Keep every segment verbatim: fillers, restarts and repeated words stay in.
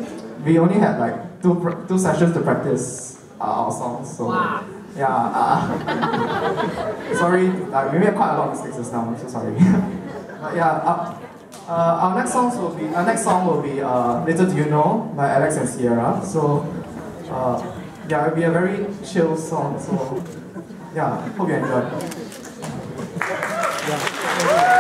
we only had like two two sessions to practice uh, our songs. So wow. yeah, uh, sorry, uh, we made quite a lot of mistakes just now. I'm so sorry. But yeah, uh, uh, our next songs will be our next song will be uh, "Little Do You Know" by Alex and Sierra. So uh, yeah, it'll be a very chill song. So yeah, hope you enjoy. Yeah.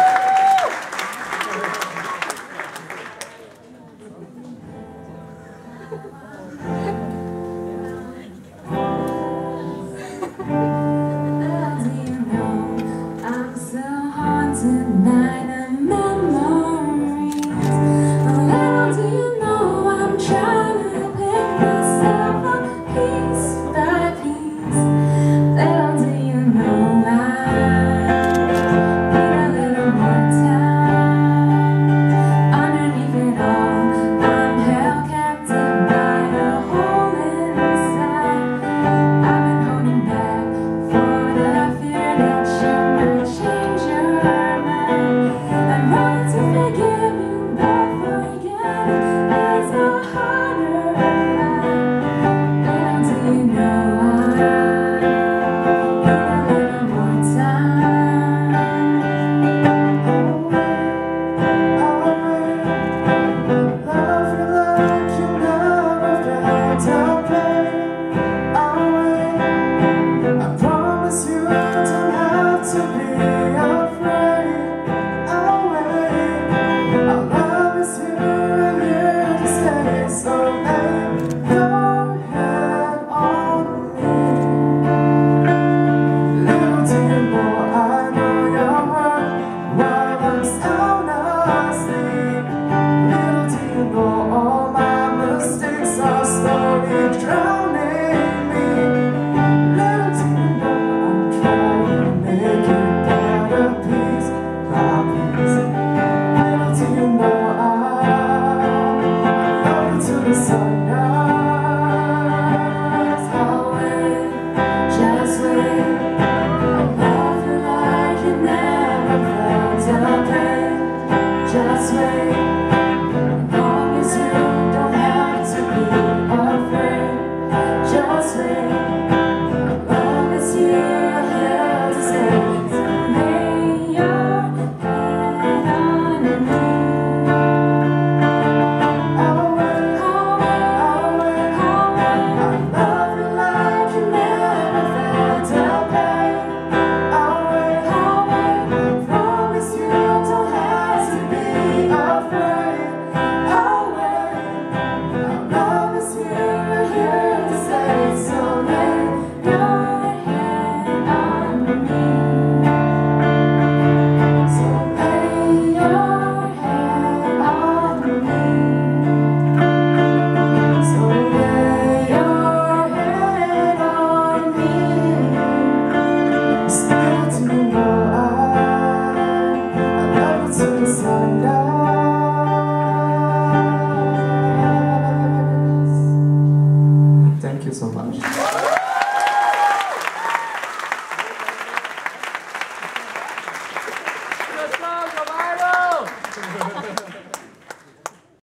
Thank you so much.